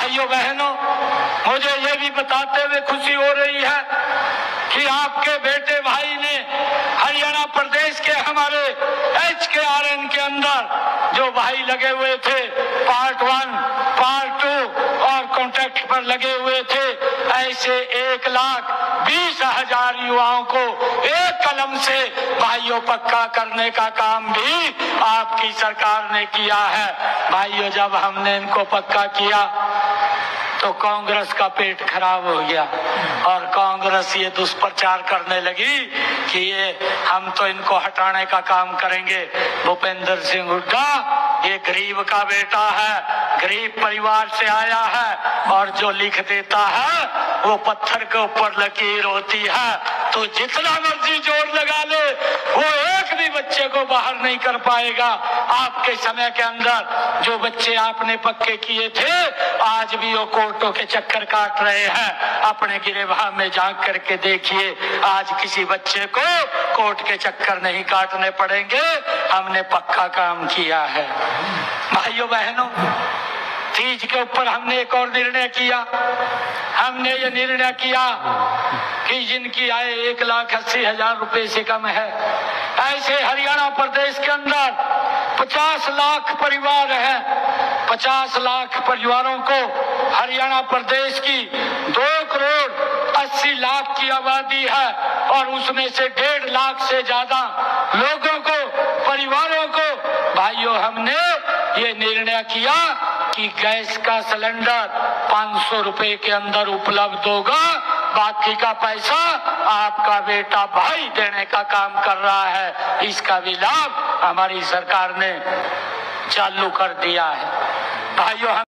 भाइयों बहनों, मुझे ये भी बताते हुए खुशी हो रही है कि आपके बेटे भाई ने हरियाणा प्रदेश के हमारे HKRN के अंदर जो भाई लगे हुए थे, पार्ट 1, पार्ट 2 और कॉन्ट्रैक्ट पर लगे हुए थे, ऐसे 1,20,000 युवाओं को एक कलम से भाइयों पक्का करने का काम भी आपकी सरकार ने किया है। भाइयों, जब हमने इनको पक्का किया तो कांग्रेस का पेट खराब हो गया और कांग्रेस ये दुष्प्रचार करने लगी कि ये हम तो इनको हटाने का काम करेंगे। भूपेंद्र सिंह हुड्डा ये गरीब का बेटा है, गरीब परिवार से आया है और जो लिख देता है वो पत्थर के ऊपर लकीर होती है। तो जितना मर्जी जोर लगा ले, वो एक भी बच्चे को बाहर नहीं कर पाएगा। आपके समय के अंदर जो बच्चे आपने पक्के किए थे, आज भी वो कोर्टों के चक्कर काट रहे हैं। अपने गिरेबान में झांक करके देखिए, आज किसी बच्चे को कोर्ट के चक्कर नहीं काटने पड़ेंगे। हमने पक्का काम किया है। भाइयों बहनों, तीज के ऊपर हमने एक और निर्णय किया। हमने ये निर्णय किया कि जिनकी आय 1,80,000 रुपए से कम है, ऐसे हरियाणा प्रदेश के अंदर 50 लाख परिवार हैं। 50 लाख परिवारों को हरियाणा प्रदेश की 2,80,00,000 की आबादी है और उसमें से 1.5 लाख से ज्यादा लोगों को, परिवारों को, भाइयों, हमने ये निर्णय किया कि गैस का सिलेंडर 500 रुपए के अंदर उपलब्ध होगा। बाकी का पैसा आपका बेटा भाई देने का काम कर रहा है। इसका भी लाभ हमारी सरकार ने चालू कर दिया है। भाइयों,